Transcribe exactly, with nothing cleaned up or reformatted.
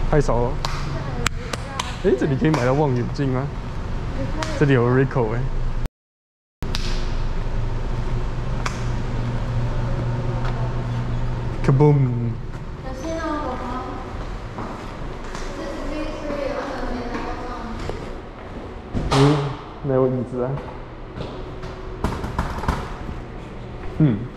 太少了。哎，这里可以买到望远镜吗？这里有 Ricoh 哎。Kaboom！ 嗯，没有椅子啊。嗯。